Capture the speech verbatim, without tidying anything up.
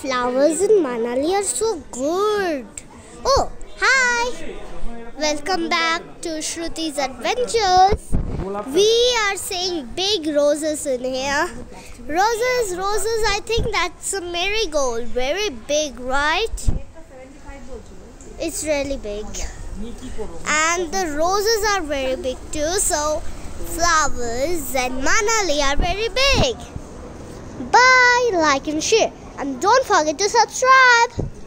flowers in Manali are so good. Oh, hi! Welcome back to Shruti's Adventures. We are seeing big roses in here. Roses, roses, I think that's a marigold. Very big, right? It's really big. And the roses are very big too. So, flowers and Manali are very big. Bye, like and share. And don't forget to subscribe.